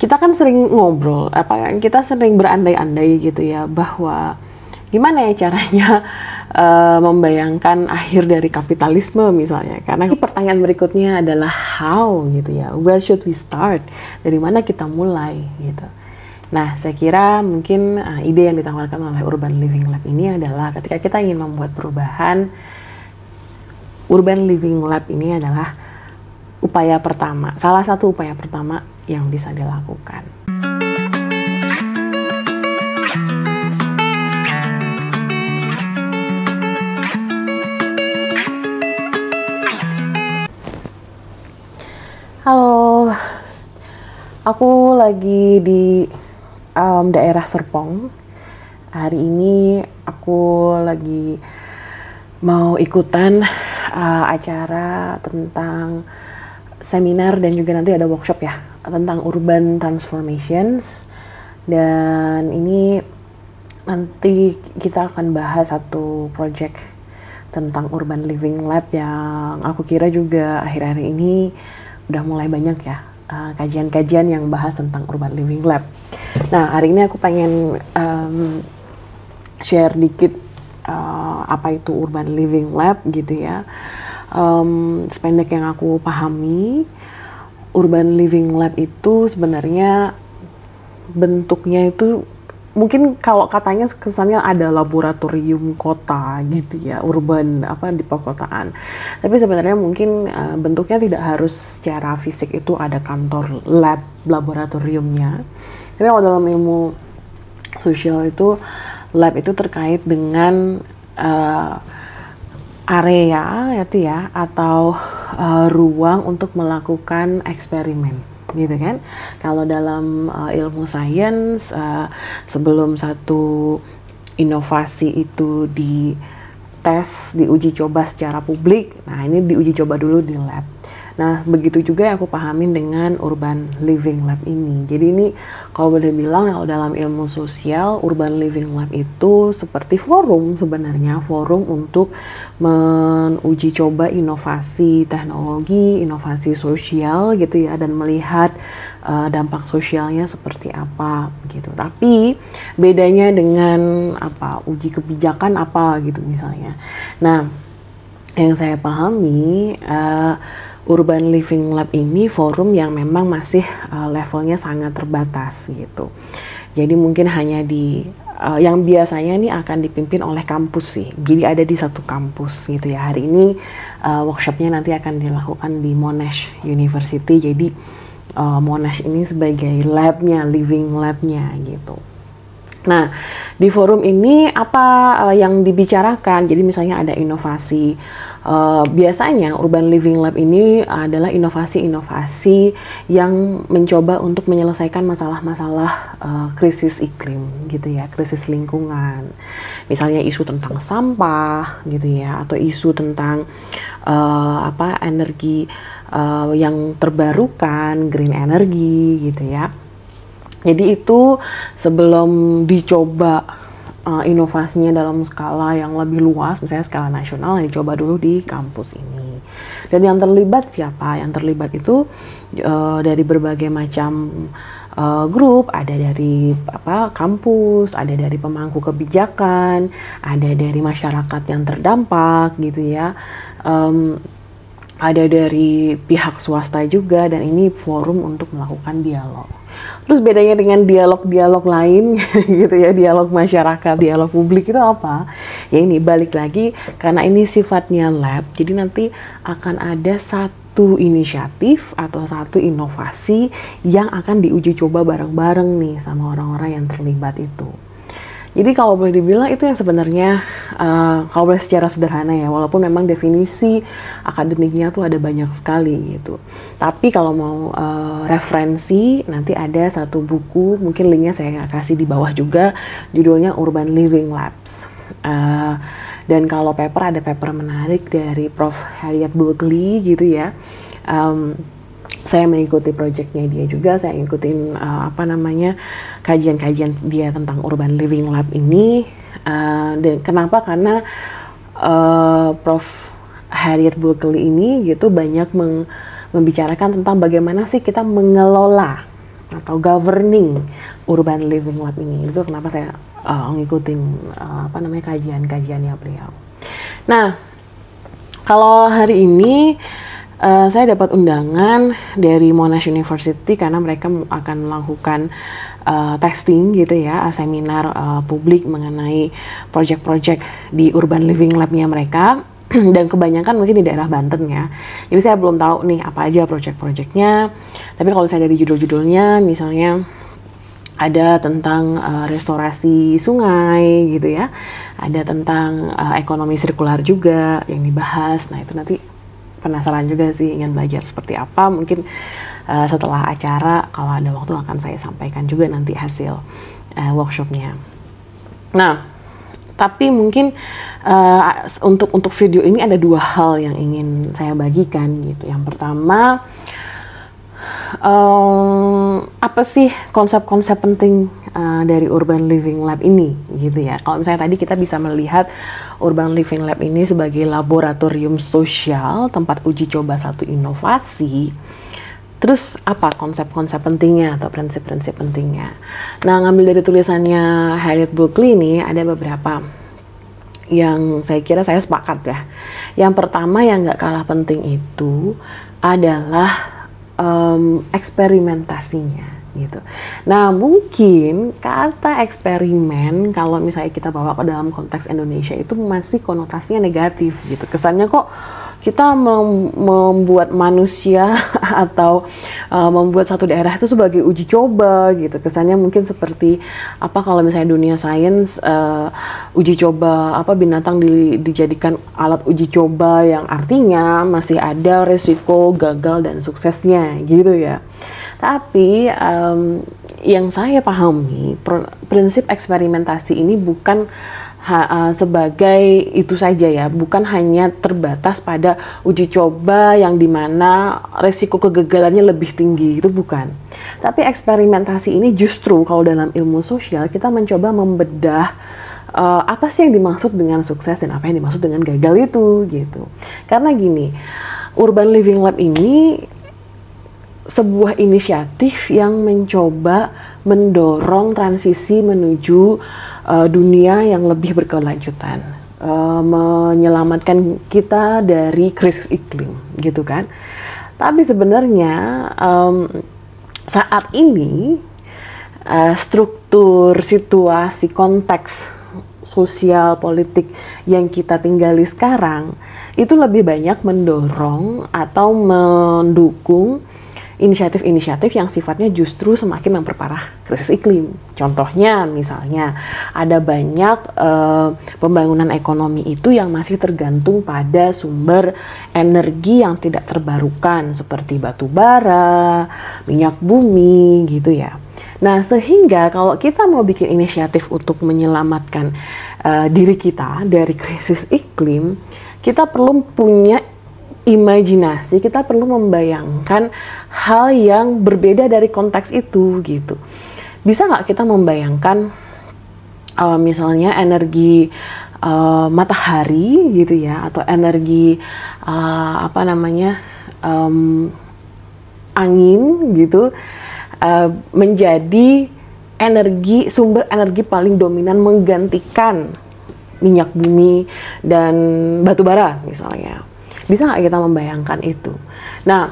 kita kan sering ngobrol, kita sering berandai-andai gitu ya, bahwa gimana ya caranya membayangkan akhir dari kapitalisme misalnya. Karena pertanyaan berikutnya adalah how gitu ya, where should we start? Dari mana kita mulai gitu. Nah, saya kira mungkin ide yang ditawarkan oleh Urban Living Lab ini adalah ketika kita ingin membuat perubahan, Urban Living Lab ini adalah upaya pertama, salah satu upaya pertama yang bisa dilakukan. Halo, aku lagi di daerah Serpong. Hari ini aku lagi mau ikutan acara tentang seminar dan juga nanti ada workshop ya tentang urban transformations. Dan ini nanti kita akan bahas satu project tentang Urban Living Lab yang aku kira juga akhir-akhir ini udah mulai banyak ya kajian-kajian yang bahas tentang Urban Living Lab. Nah, hari ini aku pengen share dikit apa itu Urban Living Lab gitu ya. Sependek yang aku pahami, Urban Living Lab itu sebenarnya bentuknya itu mungkin kalau katanya kesannya ada laboratorium kota gitu ya, urban di perkotaan. Tapi sebenarnya mungkin bentuknya tidak harus secara fisik itu ada kantor laboratoriumnya. Tapi kalau dalam ilmu sosial itu lab itu terkait dengan area atau ruang untuk melakukan eksperimen. Gitu kan. Kalau dalam ilmu sains, sebelum satu inovasi itu dites, diuji coba secara publik, nah ini diuji coba dulu di lab. Nah, begitu juga yang aku pahamin dengan Urban Living Lab ini. Jadi ini kalau boleh bilang kalau dalam ilmu sosial, Urban Living Lab itu seperti forum sebenarnya, forum untuk menguji coba inovasi teknologi, inovasi sosial gitu ya, dan melihat dampak sosialnya seperti apa gitu. Tapi bedanya dengan uji kebijakan gitu misalnya. Nah, yang saya pahami Urban Living Lab ini forum yang memang masih levelnya sangat terbatas gitu. Jadi mungkin hanya di yang biasanya ini akan dipimpin oleh kampus sih. Jadi ada di satu kampus gitu ya. Hari ini workshopnya nanti akan dilakukan di Monash University. Jadi Monash ini sebagai labnya, living labnya gitu. Nah, di forum ini apa yang dibicarakan? Jadi misalnya ada inovasi. Biasanya Urban Living Lab ini adalah inovasi-inovasi yang mencoba untuk menyelesaikan masalah-masalah krisis iklim gitu ya, krisis lingkungan. Misalnya isu tentang sampah gitu ya, atau isu tentang energi yang terbarukan, green energy gitu ya. Jadi itu sebelum dicoba inovasinya dalam skala yang lebih luas, misalnya skala nasional, yang dicoba dulu di kampus ini. Dan yang terlibat siapa? Yang terlibat itu dari berbagai macam grup, ada dari kampus, ada dari pemangku kebijakan, ada dari masyarakat yang terdampak gitu ya. Ada dari pihak swasta juga, dan ini forum untuk melakukan dialog. Terus bedanya dengan dialog-dialog lain gitu ya, dialog masyarakat, dialog publik itu apa? Ya ini balik lagi, karena ini sifatnya lab, jadi nanti akan ada satu inisiatif atau satu inovasi yang akan diuji coba bareng-bareng nih sama orang-orang yang terlibat itu. Jadi kalau boleh dibilang itu yang sebenarnya kalau boleh secara sederhana ya, walaupun memang definisi akademiknya tuh ada banyak sekali gitu. Tapi kalau mau referensi, nanti ada satu buku, mungkin linknya saya kasih di bawah juga, judulnya Urban Living Labs. Dan kalau paper, ada paper menarik dari Prof. Harriet Bulkley gitu ya. Saya mengikuti projectnya dia juga, saya ngikutin kajian-kajian dia tentang Urban Living Lab ini. Dan kenapa? Karena Prof. Harriet Bulkley ini gitu banyak membicarakan tentang bagaimana sih kita mengelola atau governing urban living lab ini. Itu kenapa saya ngikutin kajian-kajiannya beliau. Nah, kalau hari ini saya dapat undangan dari Monash University karena mereka akan melakukan testing gitu ya, seminar publik mengenai project-project di urban living lab-nya mereka. Dan kebanyakan mungkin di daerah Banten ya. Jadi saya belum tahu nih apa aja project-projectnya. Tapi kalau saya dari judul-judulnya, misalnya ada tentang restorasi sungai gitu ya. Ada tentang ekonomi sirkular juga yang dibahas. Nah itu nanti penasaran juga sih, ingin belajar seperti apa. Mungkin setelah acara kalau ada waktu akan saya sampaikan juga nanti hasil workshopnya. Nah, tapi mungkin untuk video ini ada dua hal yang ingin saya bagikan gitu. Yang pertama, apa sih konsep-konsep penting dari Urban Living Lab ini gitu ya. Kalau misalnya tadi kita bisa melihat Urban Living Lab ini sebagai laboratorium sosial, tempat uji coba satu inovasi. Terus apa konsep-konsep pentingnya atau prinsip-prinsip pentingnya? Nah, ngambil dari tulisannya Harriet Buckley ini ada beberapa yang saya kira saya sepakat ya. Yang pertama yang nggak kalah penting itu adalah eksperimentasinya gitu. Nah, mungkin kata eksperimen kalau misalnya kita bawa ke dalam konteks Indonesia itu masih konotasinya negatif gitu. Kesannya kok kita membuat manusia atau membuat satu daerah itu sebagai uji coba gitu. Kesannya mungkin seperti apa kalau misalnya dunia sains uji coba binatang dijadikan alat uji coba yang artinya masih ada resiko gagal dan suksesnya gitu ya. Tapi yang saya pahami prinsip eksperimentasi ini bukan sebagai itu saja ya, bukan hanya terbatas pada uji coba yang dimana resiko kegagalannya lebih tinggi, itu bukan. Tapi eksperimentasi ini justru kalau dalam ilmu sosial kita mencoba membedah apa sih yang dimaksud dengan sukses dan apa yang dimaksud dengan gagal itu gitu. Karena gini, Urban Living Lab ini sebuah inisiatif yang mencoba mendorong transisi menuju dunia yang lebih berkelanjutan, menyelamatkan kita dari krisis iklim, gitu kan. Tapi sebenarnya saat ini struktur, situasi, konteks sosial, politik yang kita tinggali sekarang itu lebih banyak mendorong atau mendukung inisiatif-inisiatif yang sifatnya justru semakin memperparah krisis iklim. Contohnya misalnya ada banyak pembangunan ekonomi itu yang masih tergantung pada sumber energi yang tidak terbarukan seperti batu bara, minyak bumi gitu ya. Nah, sehingga kalau kita mau bikin inisiatif untuk menyelamatkan diri kita dari krisis iklim, kita perlu punya imajinasi, kita perlu membayangkan hal yang berbeda dari konteks itu gitu. Bisa nggak kita membayangkan misalnya energi matahari gitu ya, atau energi angin gitu menjadi sumber energi paling dominan menggantikan minyak bumi dan batu bara misalnya. Bisa nggak kita membayangkan itu? Nah,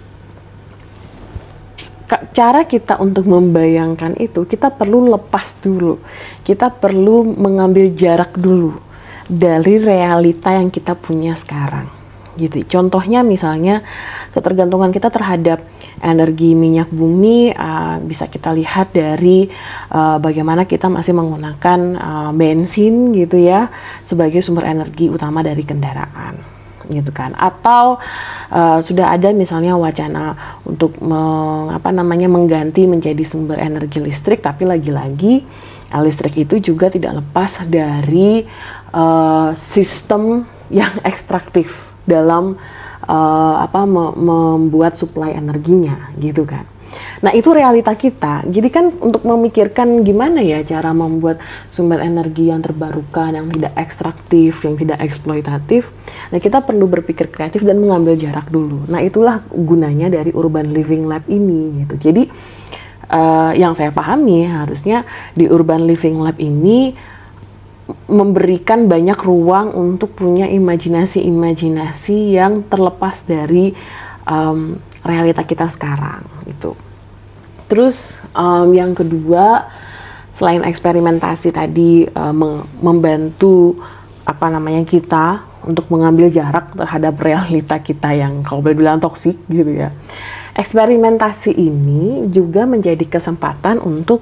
cara kita untuk membayangkan itu, kita perlu lepas dulu. Kita perlu mengambil jarak dulu dari realita yang kita punya sekarang. Gitu. Contohnya misalnya ketergantungan kita terhadap energi minyak bumi bisa kita lihat dari bagaimana kita masih menggunakan bensin gitu ya sebagai sumber energi utama dari kendaraan. Gitu kan, atau sudah ada misalnya wacana untuk mengganti menjadi sumber energi listrik, tapi lagi-lagi listrik itu juga tidak lepas dari sistem yang ekstraktif dalam membuat suplai energinya gitu kan. Nah, itu realita kita. Jadi kan untuk memikirkan gimana ya cara membuat sumber energi yang terbarukan, yang tidak ekstraktif, yang tidak eksploitatif, nah kita perlu berpikir kreatif dan mengambil jarak dulu. Nah, itulah gunanya dari Urban Living Lab ini gitu. Jadi yang saya pahami harusnya di Urban Living Lab ini memberikan banyak ruang untuk punya imajinasi-imajinasi yang terlepas dari realita kita sekarang itu. Terus yang kedua, selain eksperimentasi tadi membantu kita untuk mengambil jarak terhadap realita kita yang kalau boleh bilang toksik gitu ya. Eksperimentasi ini juga menjadi kesempatan untuk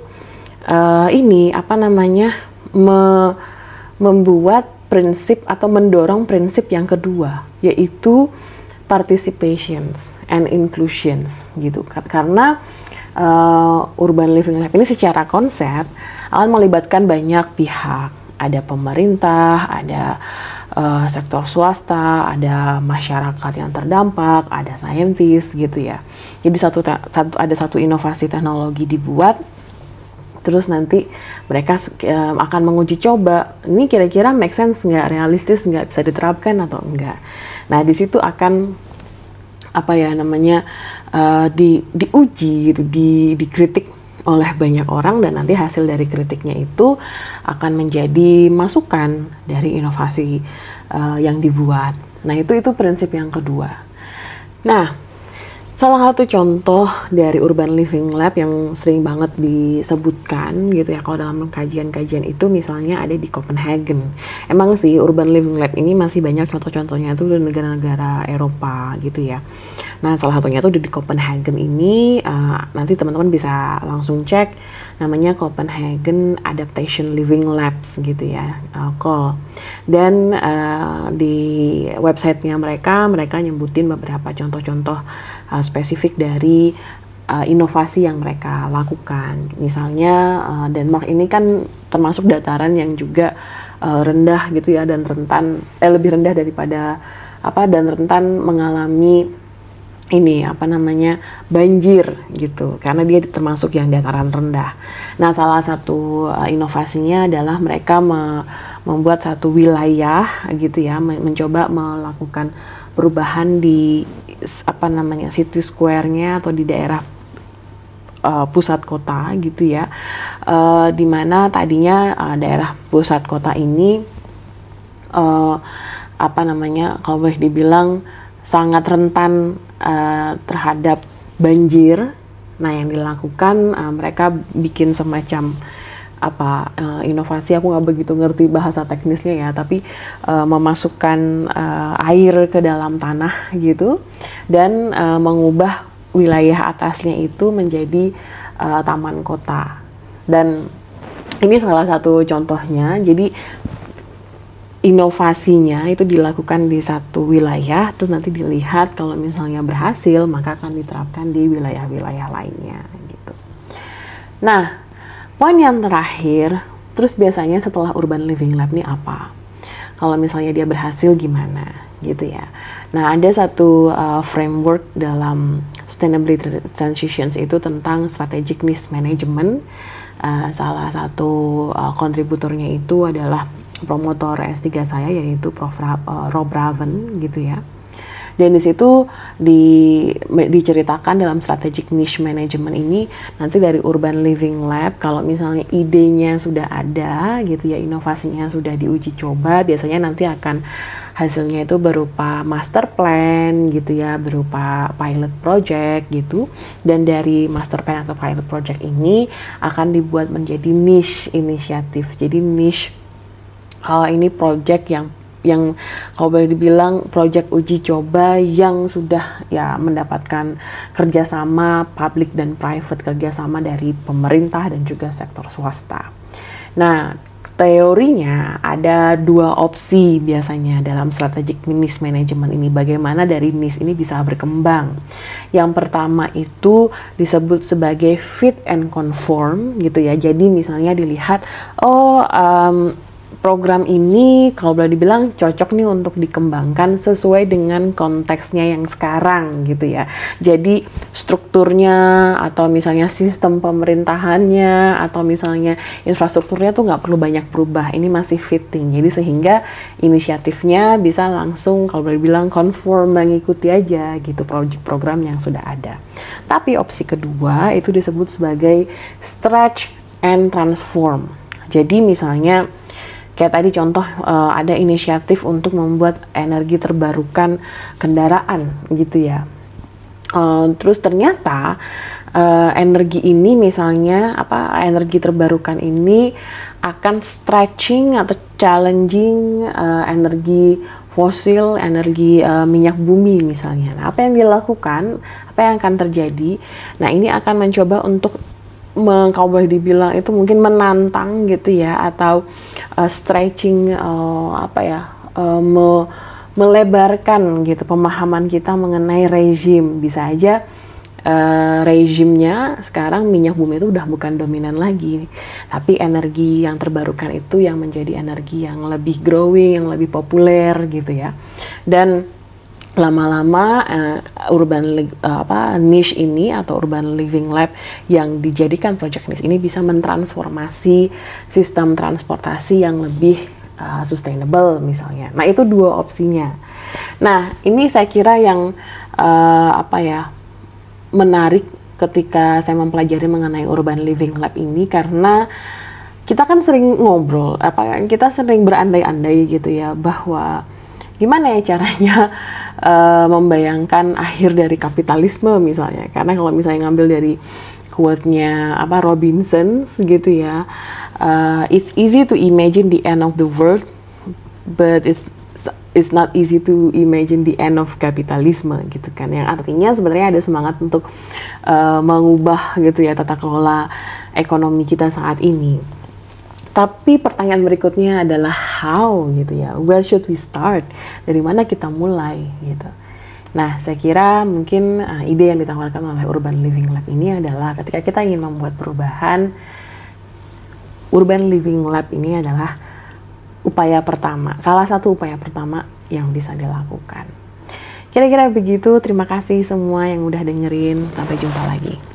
membuat prinsip atau mendorong prinsip yang kedua, yaitu participations and inclusions gitu. Karena Urban Living Lab ini secara konsep akan melibatkan banyak pihak, ada pemerintah, ada sektor swasta, ada masyarakat yang terdampak, ada saintis gitu ya. Jadi ada satu inovasi teknologi dibuat, terus nanti mereka akan menguji coba, ini kira-kira make sense nggak, realistis nggak, bisa diterapkan atau enggak. Nah di situ akan diuji gitu, dikritik oleh banyak orang, dan nanti hasil dari kritiknya itu akan menjadi masukan dari inovasi yang dibuat. Nah itu prinsip yang kedua. Nah salah satu contoh dari Urban Living Lab yang sering banget disebutkan gitu ya kalau dalam kajian-kajian itu misalnya ada di Copenhagen. Emang sih Urban Living Lab ini masih banyak contoh-contohnya itu di negara-negara Eropa gitu ya. Nah salah satunya tuh di Copenhagen ini, nanti teman-teman bisa langsung cek, namanya Copenhagen Adaptation Living Labs gitu ya, COL. Dan di websitenya mereka nyebutin beberapa contoh-contoh spesifik dari inovasi yang mereka lakukan. Misalnya Denmark ini kan termasuk dataran yang juga rendah gitu ya, dan lebih rendah daripada dan rentan mengalami banjir gitu, karena dia termasuk yang dataran rendah. Nah salah satu inovasinya adalah mereka membuat satu wilayah gitu ya, mencoba melakukan perubahan di city square-nya atau di daerah pusat kota gitu ya, dimana tadinya daerah pusat kota ini kalau boleh dibilang sangat rentan terhadap banjir. Nah yang dilakukan mereka bikin semacam inovasi, aku nggak begitu ngerti bahasa teknisnya ya, tapi memasukkan air ke dalam tanah gitu, dan mengubah wilayah atasnya itu menjadi taman kota. Dan ini salah satu contohnya. Jadi inovasinya itu dilakukan di satu wilayah, terus nanti dilihat kalau misalnya berhasil maka akan diterapkan di wilayah-wilayah lainnya gitu. Nah, poin yang terakhir, terus biasanya setelah Urban Living Lab ini apa? Kalau misalnya dia berhasil gimana gitu ya. Nah, ada satu framework dalam Sustainability Transitions itu tentang Strategic Niche Management. Salah satu kontributornya itu adalah promotor S3 saya, yaitu Prof. Rob Raven gitu ya. Dan di situ diceritakan dalam strategic niche management ini, nanti dari Urban Living Lab kalau misalnya idenya sudah ada gitu ya, inovasinya sudah diuji coba, biasanya nanti akan hasilnya itu berupa master plan gitu ya, berupa pilot project gitu. Dan dari master plan atau pilot project ini akan dibuat menjadi niche inisiatif. Jadi niche ini project yang kalau boleh dibilang project uji coba yang sudah ya mendapatkan kerjasama public dan private, kerjasama dari pemerintah dan juga sektor swasta. Nah, teorinya ada dua opsi biasanya dalam strategic niche management ini, bagaimana dari niche ini bisa berkembang. Yang pertama itu disebut sebagai fit and conform gitu ya. Jadi misalnya dilihat program ini kalau boleh dibilang cocok nih untuk dikembangkan sesuai dengan konteksnya yang sekarang gitu ya. Jadi strukturnya atau misalnya sistem pemerintahannya atau misalnya infrastrukturnya tuh nggak perlu banyak berubah. Ini masih fitting. Jadi sehingga inisiatifnya bisa langsung kalau boleh dibilang conform, mengikuti aja gitu program yang sudah ada. Tapi opsi kedua itu disebut sebagai stretch and transform. Jadi misalnya kayak tadi contoh ada inisiatif untuk membuat energi terbarukan kendaraan gitu ya. Terus ternyata energi ini misalnya energi terbarukan ini akan stretching atau challenging energi fosil, energi minyak bumi misalnya. Nah, apa yang dilakukan, apa yang akan terjadi? Nah, ini akan mencoba untuk kalau boleh dibilang itu mungkin menantang gitu ya, atau stretching melebarkan gitu pemahaman kita mengenai rezim. Bisa aja rezimnya sekarang minyak bumi itu udah bukan dominan lagi, tapi energi yang terbarukan itu yang menjadi energi yang lebih growing, yang lebih populer gitu ya. Dan lama-lama niche ini atau urban living lab yang dijadikan project niche ini bisa mentransformasi sistem transportasi yang lebih sustainable misalnya. Nah, itu dua opsinya. Nah, ini saya kira yang menarik ketika saya mempelajari mengenai urban living lab ini, karena kita kan sering ngobrol, kita sering berandai-andai gitu ya, bahwa gimana ya caranya membayangkan akhir dari kapitalisme misalnya. Karena kalau misalnya ngambil dari quote-nya Robinson gitu ya, it's easy to imagine the end of the world, but it's not easy to imagine the end of kapitalisme gitu kan. Yang artinya sebenarnya ada semangat untuk mengubah gitu ya tata kelola ekonomi kita saat ini. Tapi pertanyaan berikutnya adalah how gitu ya, where should we start? Dari mana kita mulai gitu. Nah, saya kira mungkin ide yang ditawarkan oleh Urban Living Lab ini adalah ketika kita ingin membuat perubahan, Urban Living Lab ini adalah upaya pertama, salah satu upaya pertama yang bisa dilakukan. Kira-kira begitu, terima kasih semua yang udah dengerin, sampai jumpa lagi.